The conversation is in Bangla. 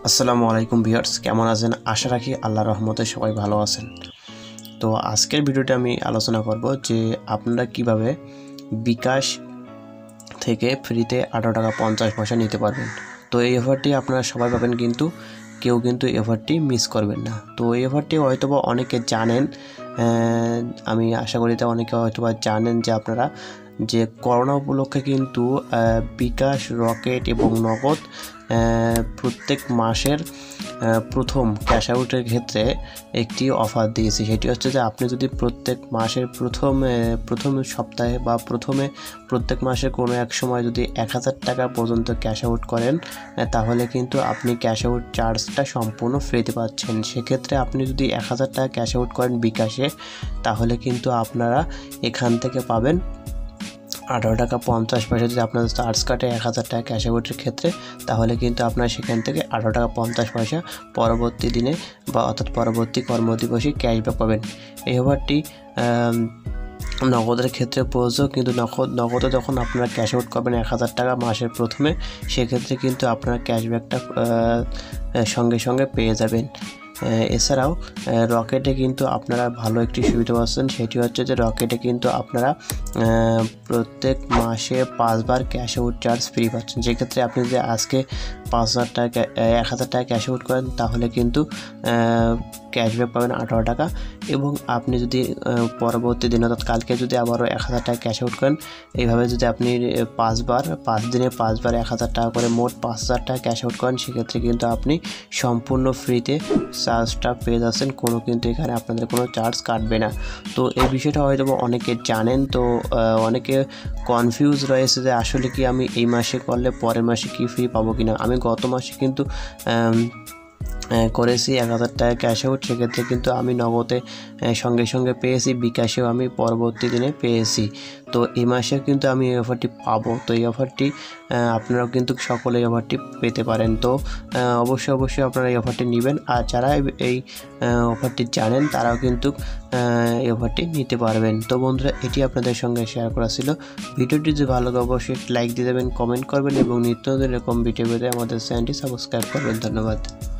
আসসালামু আলাইকুম ভিউয়ার্স, কেমন আছেন? আশা রাখি আল্লাহর রহমতে সবাই ভালো আছেন। তো আজকের ভিডিওতে আমি আলোচনা করব যে আপনারা কিভাবে বিকাশ থেকে ফ্রিতে 18.50 টাকা নিতে পারবেন। তো এই অফারটি আপনারা সবাই পাবেন, কিন্তু কেউ কিন্তু এই অফারটি মিস করবেন না। তো এই অফারটি হয়তোবা অনেকে জানেন, আমি আশা করি তা অনেকে হয়তোবা জানেন যে আপনারা যে করোনা উপলক্ষে কিন্তু বিকাশ, রকেট এবং নগদ প্রত্যেক মাসের প্রথম ক্যাশ আউটের ক্ষেত্রে একটি অফার দিয়েছে। সেটি হচ্ছে যে আপনি যদি প্রত্যেক মাসের প্রথম সপ্তাহে বা প্রত্যেক মাসের কোনো এক সময় যদি 1000 টাকা পর্যন্ত ক্যাশ আউট করেন, তাহলে কিন্তু আপনি ক্যাশ আউট চার্জটা সম্পূর্ণ ফ্রিতে পাচ্ছেন। সেক্ষেত্রে আপনি যদি 1000 টাকা ক্যাশ আউট করেন বিকাশে, তাহলে কিন্তু আপনারা এখান থেকে পাবেন 18.50 টাকা। যদি আপনার চার্জ কাটে 1000 টাকা ক্যাশ আউটের ক্ষেত্রে, তাহলে কিন্তু আপনার সেখান থেকে 18.50 টাকা পরবর্তী দিনে বা অর্থাৎ পরবর্তী কর্মদিবসে ক্যাশব্যাক পাবেন। এই অফারটি নগদের ক্ষেত্রে প্রযোজ্য, কিন্তু নগদে যখন আপনারা ক্যাশ আউট করবেন 1000 টাকা মাসের প্রথমে, সেক্ষেত্রে কিন্তু আপনারা ক্যাশব্যাকটা সঙ্গে সঙ্গে পেয়ে যাবেন। এছাড়াও রকেটে কিন্তু আপনারা ভালো একটি সুবিধা পাচ্ছেন। সেটি হচ্ছে যে রকেটে কিন্তু আপনারা প্রত্যেক মাসে 5 বার ক্যাশ আউট চার্জ ফ্রি পাচ্ছেন। যেক্ষেত্রে আপনি যদি আজকে 5000 টাকা 1000 টাকা ক্যাশ আউট করেন, তাহলে কিন্তু ক্যাশব্যাক পাবেন 18 টাকা। এবং আপনি যদি পরবর্তী দিন অর্থাৎ কালকে যদি আবারও 1000 টাকা ক্যাশ আউট করেন, এইভাবে যদি আপনি 5 দিনে 5 বার 1000 টাকা করে মোট 5000 টাকা ক্যাশ আউট করেন, সেক্ষেত্রে কিন্তু আপনি সম্পূর্ণ ফ্রিতে চার্জটা পেয়ে যাচ্ছেন। কিন্তু এখানে আপনাদের কোনো চার্জ কাটবে না। তো এই বিষয়টা হয়তো অনেকে জানেন, তো অনেকে কনফিউজ রয়েছে যে আসলে কি আমি এই মাসে করলে পরের মাসে কি ফ্রি পাবো কিনা। আমি গত মাসে কিন্তু করেছি 1000 টাকা ক্যাশ আউট, সেক্ষেত্রে কিন্তু আমি নগদে সঙ্গে সঙ্গে পেয়েছি, বিকাশেও আমি পরবর্তী দিনে পেয়েছি। তো এই মাসেও কিন্তু আমি এই অফারটি পাবো। তো এই অফারটি আপনারাও কিন্তু সকলে এই অফারটি পেতে পারেন। তো অবশ্যই আপনারা এই অফারটি নেবেন। আর যারা এই অফারটি জানেন, তারাও কিন্তু এই অফারটি নিতে পারবেন। তো বন্ধুরা, এটি আপনাদের সঙ্গে শেয়ার করা ছিল। ভিডিওটি যদি ভালো লাগে অবশ্যই লাইক দিয়ে দেবেন, কমেন্ট করবেন এবং নিত্য নতুন এরকম ভিডিও পেতে আমাদের চ্যানেলটি সাবস্ক্রাইব করবেন। ধন্যবাদ।